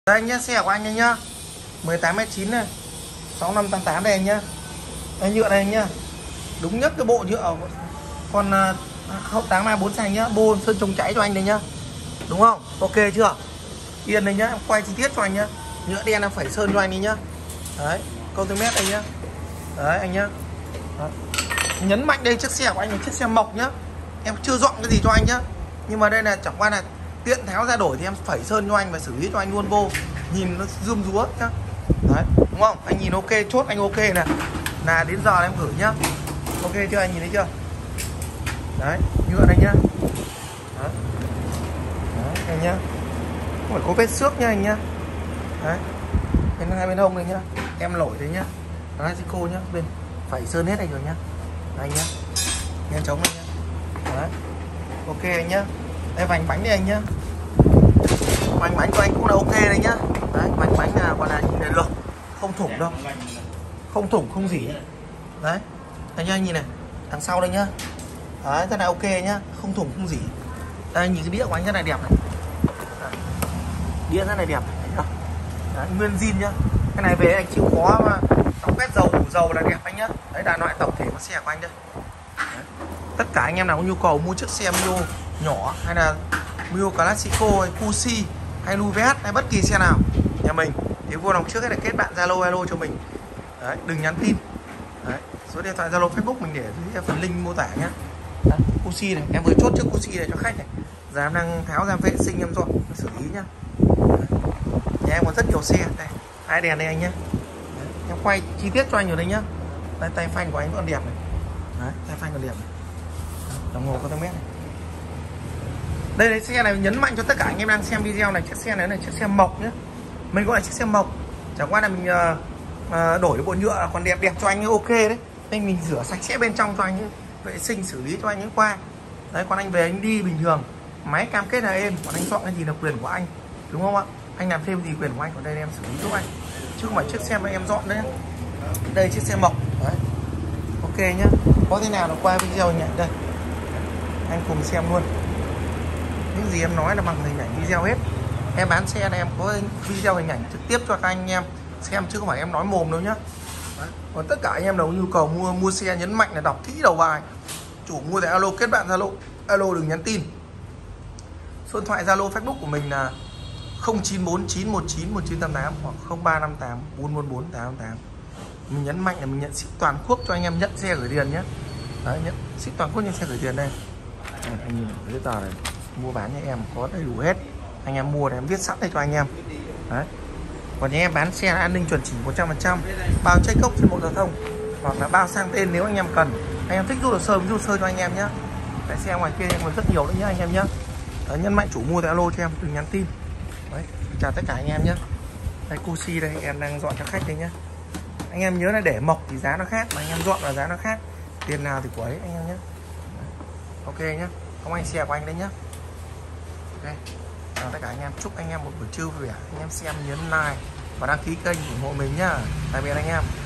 Đây anh nhá, xe của anh đây nhá. 18m9 này, 6588 đây anh nhá. Đây nhựa đây anh nhá. Đúng nhất cái bộ nhựa. Còn hậu táng 4 xanh nhá, bô sơn chống cháy cho anh đây nhá. Đúng không? Ok chưa? Yên đây nhá, em quay chi tiết cho anh nhá. Nhựa đen em phải sơn cho anh đi nhá. Đấy, câu tư mét đây nhá. Đấy anh nhá. Đấy. Nhấn mạnh đây, chiếc xe của anh là chiếc xe mộc nhá. Em chưa dọn cái gì cho anh nhá. Nhưng mà đây là chẳng qua là tiện tháo ra đổi thì em phải sơn cho anh và xử lý cho anh luôn vô. Nhìn nó rươm rúa nhá. Đấy, đúng không? Anh nhìn ok, chốt anh ok nè. Là đến giờ em gửi nhá. Ok chưa, anh nhìn thấy chưa? Đấy, nhựa này nhá. Đấy. Đấy, anh nhá. Không phải có vết xước nha anh nhá. Đấy. Bên hai bên hông này nhá. Em lỗi đấy nhá. Đấy, cô nhá, bên phải sơn hết này rồi nhá. Đấy, anh nhá. Nhanh chống này nhá. Đấy. Ok anh nhá. Đây vành bánh đây anh nhá. Vành bánh của anh cũng là ok đấy nhá. Đấy, vành bánh là còn là nhìn này được. Không thủng đâu. Không thủng không gì. Đấy. Anh nhá, anh nhìn này. Đằng sau đây nhá. Đấy, rất là ok nhá, không thủng không gì. Đây nhìn cái đĩa của anh rất là đẹp này. Đấy. Đĩa rất là đẹp này. Đấy, nguyên zin nhá. Cái này về anh chịu khó mà đóng quét dầu, đủ dầu là đẹp anh nhá. Đấy là loại tổng thể của xe của anh đây. Đấy. Tất cả anh em nào có nhu cầu mua chiếc xe Mio nhỏ hay là Mio Classico hay Fuji hay Luvet hay bất kỳ xe nào nhà mình thì vui lòng trước hết là kết bạn Zalo alo cho mình. Đấy, đừng nhắn tin. Đấy, số điện thoại Zalo Facebook mình để dưới phần link mô tả nhá. Fuji này, em vừa chốt chiếc Fuji này cho khách này. Giờ em đang tháo ra vệ sinh em dọn xử lý nhá. Nhà em có rất nhiều xe đây, hai đèn đây anh nhá. Đấy, em quay chi tiết cho anh ở đây nhá. Đây, tay phanh của anh còn đẹp này. Đấy, tay phanh còn đẹp này. Đồng hồ có tông mét này. Đây là xe này nhấn mạnh cho tất cả anh em đang xem video này, chiếc xe này là chiếc xe mộc nhá. Mình gọi là chiếc xe mộc. Chẳng qua là mình đổi bộ nhựa còn đẹp đẹp cho anh ok đấy. Nên mình rửa sạch sẽ bên trong cho anh ấy, vệ sinh xử lý cho anh ấy qua. Đấy, còn anh về anh đi bình thường, máy cam kết là êm, còn anh chọn cái gì là quyền của anh, đúng không ạ? Anh làm thêm gì quyền của anh, còn đây em xử lý giúp anh, chứ không phải chiếc xe mà em dọn đấy. Đây chiếc xe mộc đấy. Ok nhá, có thế nào là qua video nhỉ? Đây anh cùng xem luôn. Những gì em nói là bằng hình ảnh video hết. Em bán xe này em có video hình ảnh trực tiếp cho các anh em xem, chứ không phải em nói mồm đâu nhá. Đấy. Còn tất cả anh em nào có nhu cầu mua xe nhấn mạnh là đọc kỹ đầu bài. Chủ mua thì alo, kết bạn Zalo alo, đừng nhắn tin. Số điện thoại Zalo Facebook của mình là 0949191988 hoặc 0358444888. Mình nhấn mạnh là mình nhận ship toàn quốc cho anh em nhận xe gửi tiền nhé. Đấy, nhận ship toàn quốc nhận xe gửi tiền đây. Đây, anh nhìn cái tờ này, mua bán nhà em có đầy đủ hết. Anh em mua thì em viết sẵn đây cho anh em. Đấy. Còn nhà em bán xe an ninh chuẩn chỉ 100%, bao check gốc trên bộ giao thông hoặc là bao sang tên nếu anh em cần. Anh em thích rút hồ sơ cho anh em nhé. Cái xe ngoài kia em còn rất nhiều nữa nhé anh em nhé. Đấy, nhân mạnh chủ mua thì alo cho em, đừng nhắn tin. Đấy, chào tất cả anh em nhé. Đây Cusi đây em đang dọn cho khách đây nhé. Anh em nhớ là để mộc thì giá nó khác, mà anh em dọn là giá nó khác. Tiền nào thì của ấy anh em nhé. Ok nhé, không anh xe của anh đấy nhé. Ok, chào tất cả anh em, chúc anh em một buổi trưa vui vẻ. Anh em xem nhấn like và đăng ký kênh ủng hộ mình nhá. Tạm biệt anh em.